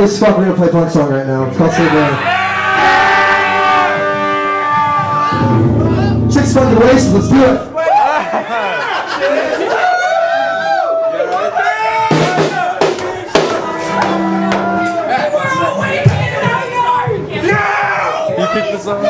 as fuck. We're gonna play punk song right now. It's called Save Rain. 6 fucking wasted. Let's do it. You picked this up?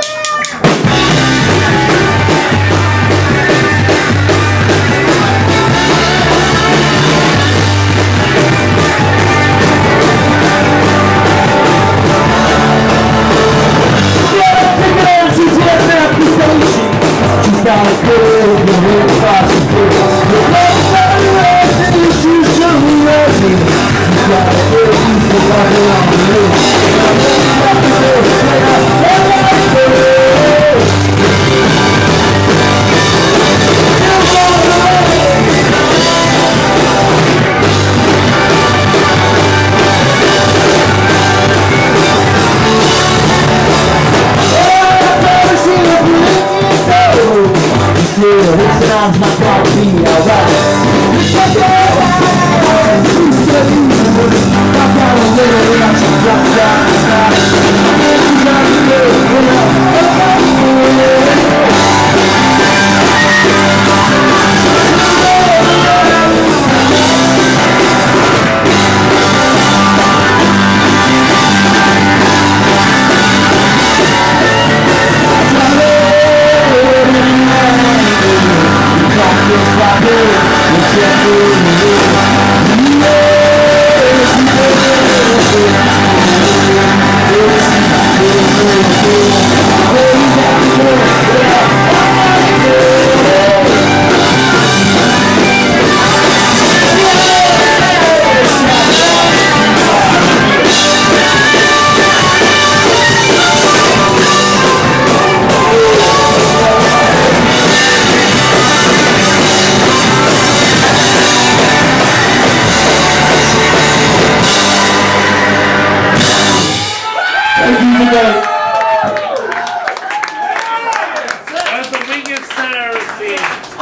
That's the weakest set I've ever seen.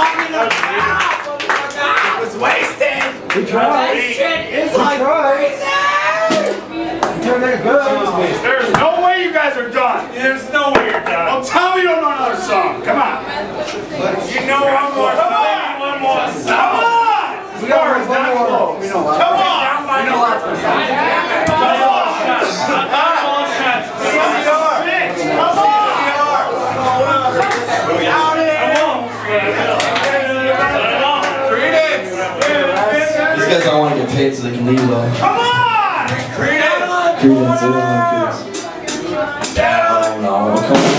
It was wasted. We tried. It's like crazy. There's no way you guys are done. There's no way you're done. Well, tell me you don't know another song. Come on. You know one more song. One more song. Come on. We got one more. We know what. Come on. We know what. Come These guys don't want to get paid so they can leave though. Come on! Credence, they don't like credence. Oh no, come on.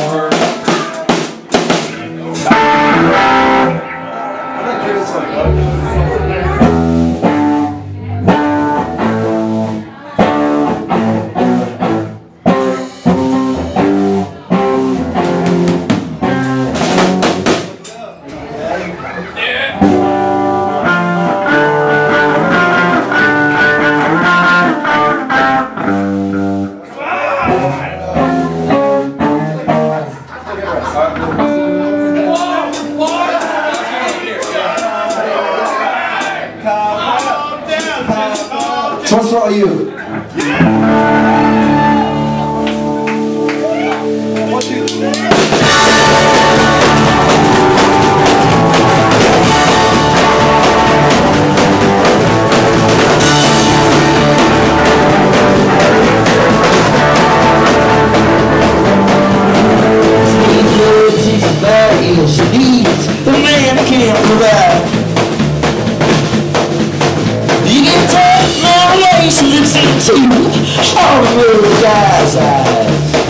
This one's for all you. The man can't provide. You can take my relationships into all the little guys' eyes.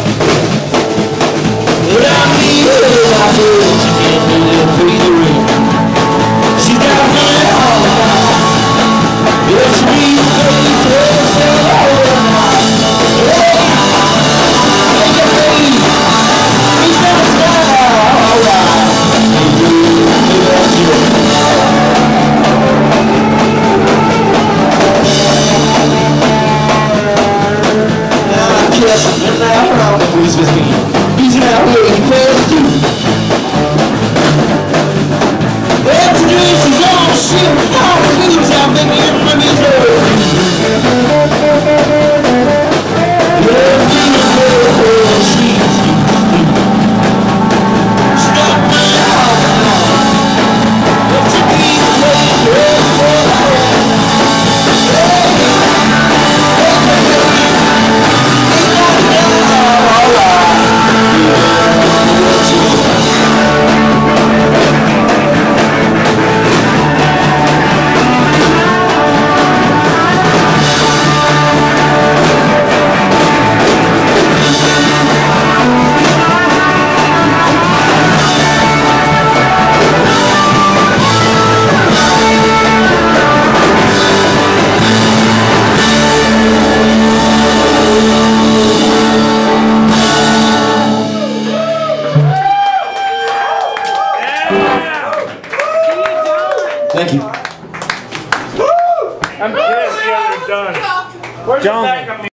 But I need her, I do to get me a little pretty ring. She's got money all the time. If she needs a baby, she'll hold her now. Hey, he's got a style, alright. And now around the Christmas Eve, he's now waiting for us too. That's the dreams he's on shit. All the news I'm thinking from his earth. Thank you. I'm pissed. Yeah, they're done. Where's the back of me?